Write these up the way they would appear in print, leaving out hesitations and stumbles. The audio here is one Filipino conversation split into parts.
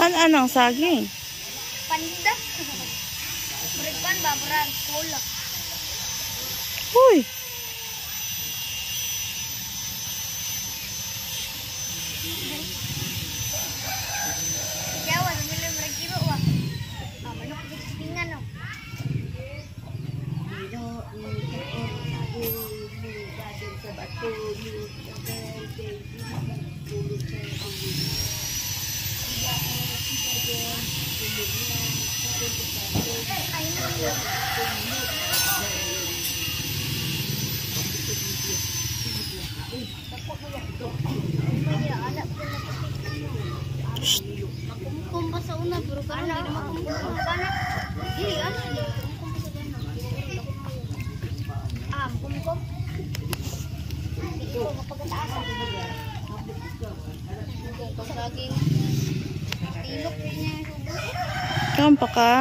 Anang saging? Panda. Berikan babaran cola. Uy. Jawa namanya mereka wah. Mana ketinggalan no. Kumpas sa una pero kan hindi naman kumpas kana. Dili kan kumpas sa kana. Kumkom. Ito mapagtaasan. Saging. Tilok niya subos. Kampa ka?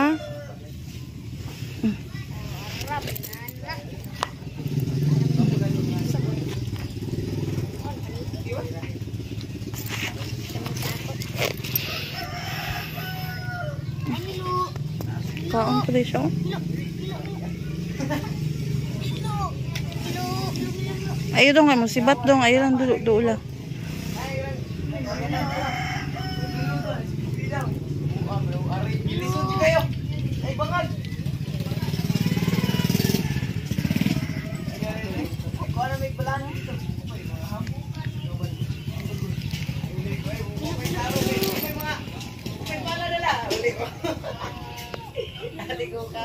Rap. Kaon pa siya. Ayo dong, mo sibat dong, ayo lang dulo. Ay bangal. Ko na may balan dito. Naligo ka.